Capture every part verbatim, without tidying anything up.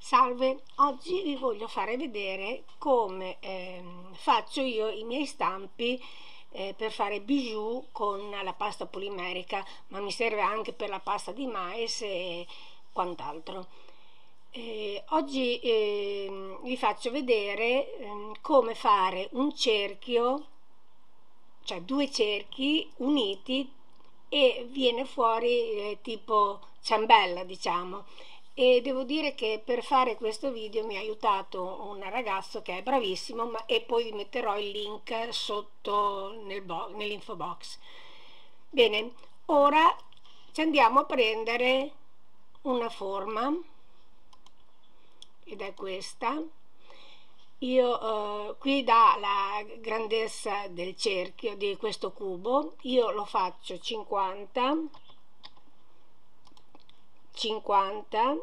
Salve, oggi vi voglio fare vedere come ehm, faccio io i miei stampi eh, per fare bijou con la pasta polimerica, ma mi serve anche per la pasta di mais e quant'altro. Eh, oggi ehm, vi faccio vedere ehm, come fare un cerchio, cioè due cerchi uniti e viene fuori eh, tipo ciambella, diciamo. E devo dire che per fare questo video mi ha aiutato un ragazzo che è bravissimo, ma, e poi vi metterò il link sotto nel nell'info box. Bene, ora ci andiamo a prendere una forma ed è questa. Io eh, qui dà la grandezza del cerchio di questo cubo, io lo faccio cinquanta cinquanta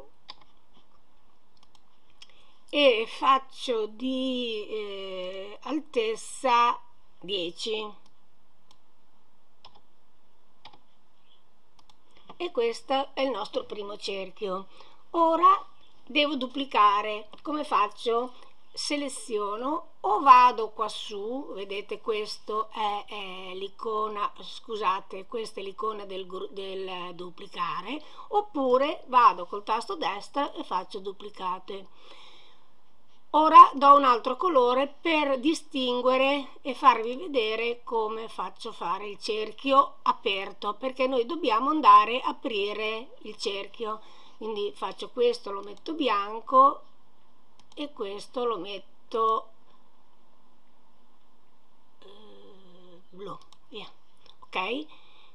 e faccio di eh, altezza dieci, e questo è il nostro primo cerchio. Ora devo duplicare. Come faccio? Seleziono o vado qua su, vedete, questo è, è l'icona, scusate, questa è l'icona del, del duplicare, oppure vado col tasto destro e faccio duplicate. Ora do un altro colore per distinguere e farvi vedere come faccio fare il cerchio aperto, perché noi dobbiamo andare a aprire il cerchio. Quindi faccio questo, lo metto bianco, e questo lo metto eh, blu, via, ok?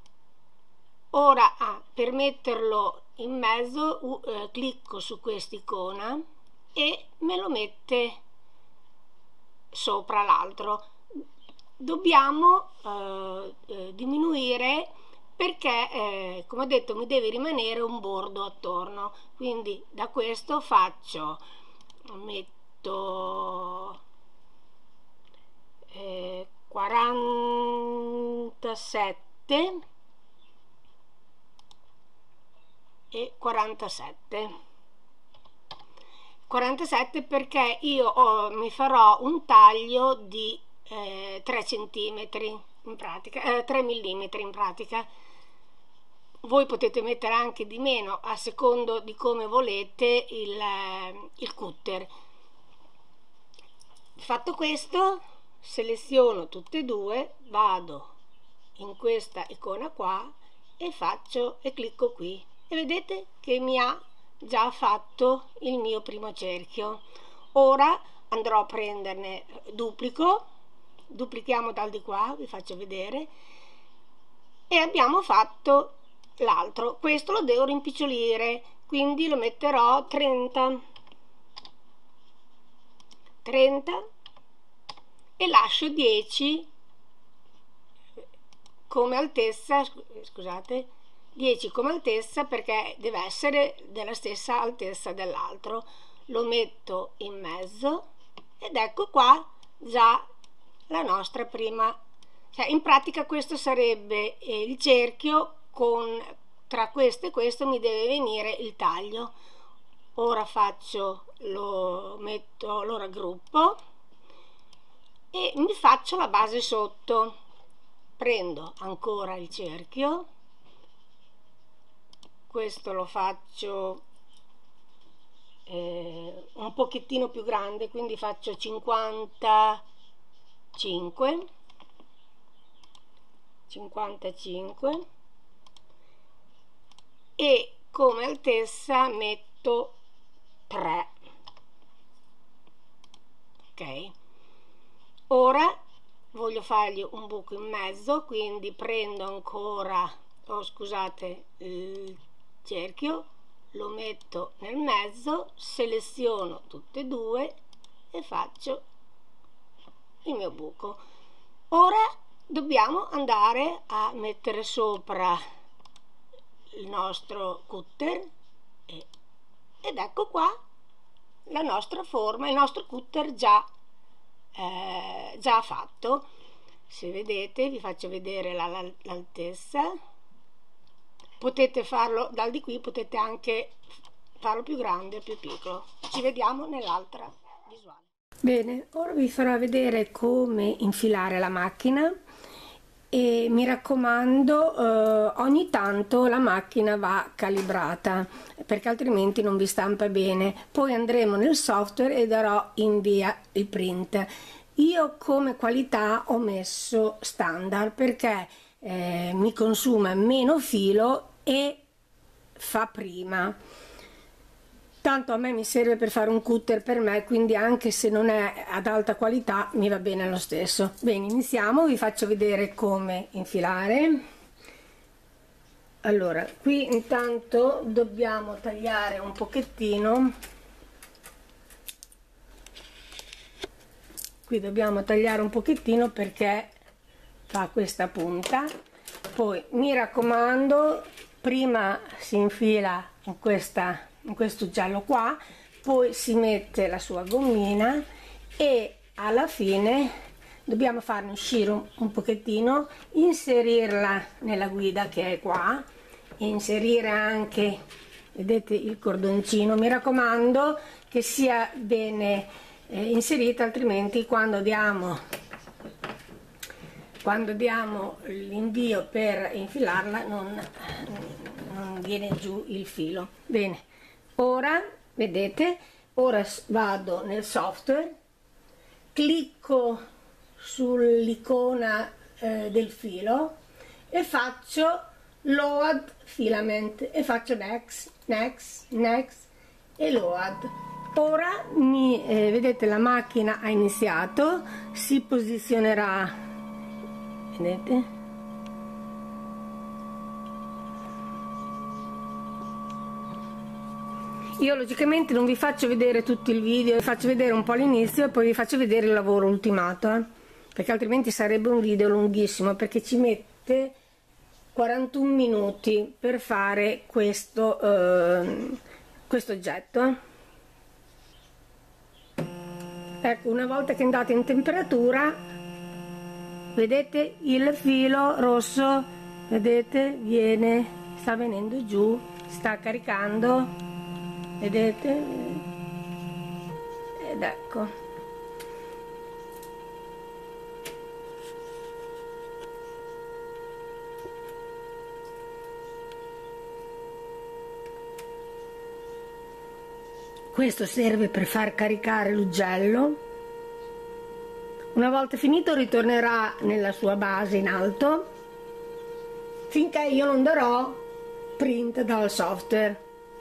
Ora ah, per metterlo in mezzo uh, eh, clicco su quest'icona e me lo mette sopra l'altro. Dobbiamo eh, eh, diminuire perché eh, come ho detto mi deve rimanere un bordo attorno, quindi da questo faccio, metto eh, quarantasette e quarantasette quarantasette perché io ho, mi farò un taglio di eh, tre centimetri in pratica, eh, tre millimetri in pratica. Voi potete mettere anche di meno a secondo di come volete il, eh, il cutter. Fatto questo, seleziono tutte e due, vado in questa icona qua e faccio e clicco qui e vedete che mi ha già fatto il mio primo cerchio. Ora andrò a prenderne, duplico, duplichiamo dal di qua, vi faccio vedere, e abbiamo fatto l'altro. Questo lo devo rimpicciolire, quindi lo metterò trenta trenta e lascio dieci come altezza, scusate, dieci come altezza, perché deve essere della stessa altezza dell'altro. Lo metto in mezzo ed ecco qua già la nostra prima, cioè in pratica questo sarebbe il cerchio, con tra questo e questo mi deve venire il taglio. Ora faccio, lo metto, lo raggruppo e mi faccio la base sotto. Prendo ancora il cerchio, questo lo faccio eh, un pochettino più grande, quindi faccio cinquantacinque cinquantacinque e come altezza metto tre, ok? Ora voglio fargli un buco in mezzo, quindi prendo ancora, oh scusate, il cerchio, lo metto nel mezzo, seleziono tutte e due e faccio il mio buco. Ora dobbiamo andare a mettere sopra il nostro cutter e, ed ecco qua la nostra forma, il nostro cutter già eh, già fatto. Se vedete, vi faccio vedere l'altezza. Potete farlo dal di qui, potete anche farlo più grande o più piccolo. Ci vediamo nell'altra visuale. Bene, ora vi farò vedere come infilare la macchina e mi raccomando, eh, ogni tanto la macchina va calibrata perché altrimenti non vi stampa bene. Poi andremo nel software e darò in via il print. Io come qualità ho messo standard perché eh, mi consuma meno filo e fa prima. Tanto a me mi serve per fare un cutter per me, quindi anche se non è ad alta qualità mi va bene lo stesso. Bene, iniziamo, vi faccio vedere come infilare. Allora, qui intanto dobbiamo tagliare un pochettino, qui dobbiamo tagliare un pochettino perché fa questa punta. Poi mi raccomando, prima si infila in questa in questo giallo qua, poi si mette la sua gommina e alla fine dobbiamo farne uscire un, un pochettino, inserirla nella guida che è qua, inserire anche, vedete, il cordoncino. Mi raccomando che sia bene eh, inserita, altrimenti quando diamo quando diamo l'invio per infilarla non, non viene giù il filo. Bene, ora vedete, ora vado nel software, clicco sull'icona eh, del filo e faccio load filament e faccio next, next, next e load. Ora mi eh, vedete, la macchina ha iniziato, si posizionerà, vedete, io logicamente non vi faccio vedere tutto il video, vi faccio vedere un po' l'inizio e poi vi faccio vedere il lavoro ultimato, eh? Perché altrimenti sarebbe un video lunghissimo, perché ci mette quarantuno minuti per fare questo, eh, questo oggetto. Ecco, una volta che andate in temperatura, vedete il filo rosso, vedete, viene, sta venendo giù, sta caricando. Vedete? Ed ecco. Questo serve per far caricare l'ugello. Una volta finito ritornerà nella sua base in alto finché io non darò print dal software.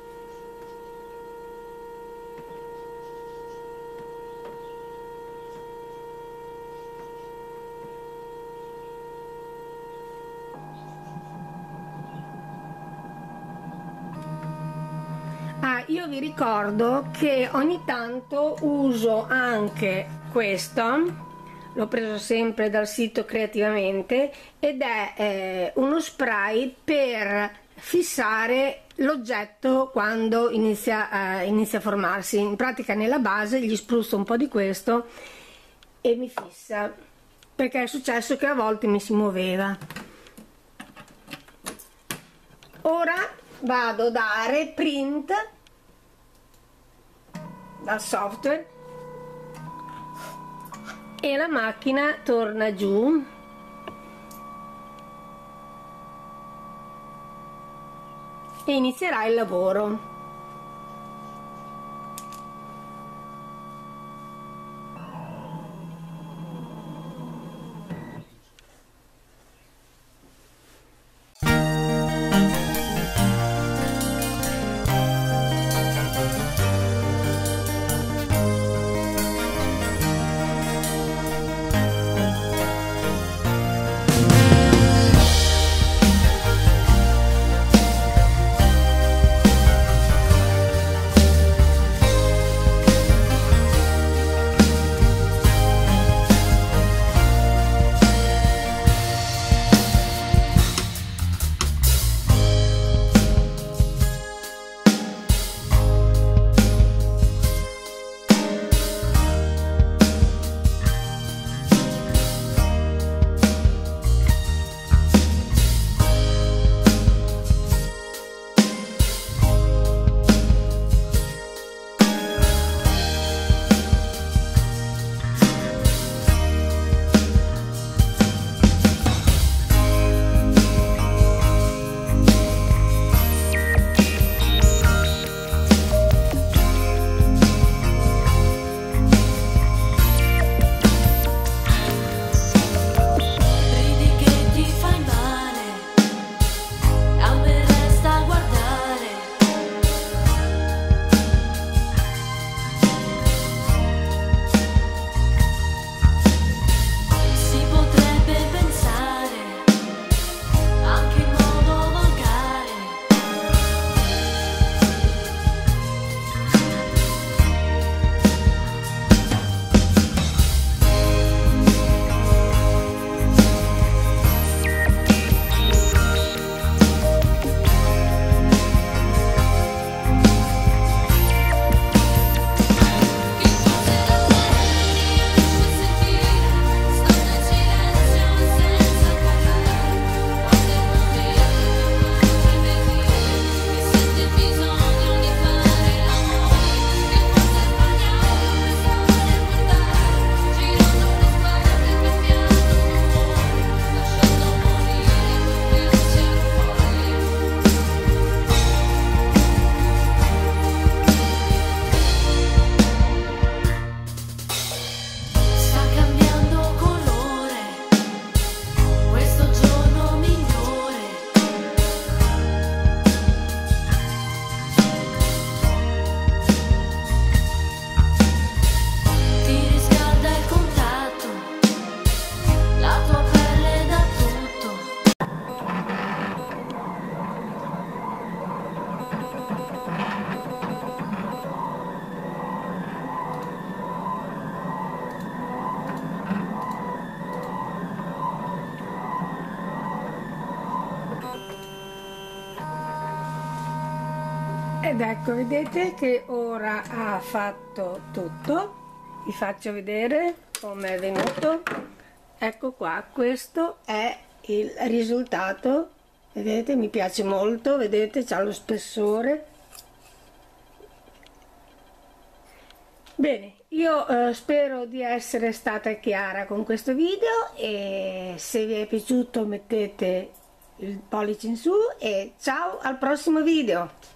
Ah, io vi ricordo che ogni tanto uso anche questo, l'ho preso sempre dal sito Creativamente, ed è eh, uno spray per fissare l'oggetto quando inizia, eh, inizia a formarsi. In pratica nella base gli spruzzo un po' di questo e mi fissa, perché è successo che a volte mi si muoveva. Ora vado a dare print dal software e la macchina torna giù e inizierà il lavoro. Ed ecco, vedete che ora ha fatto tutto. Vi faccio vedere come è venuto. Ecco qua, questo è il risultato. Vedete, mi piace molto, vedete, c'ha lo spessore. Bene, io eh, spero di essere stata chiara con questo video, e se vi è piaciuto mettete il pollice in su, e ciao al prossimo video.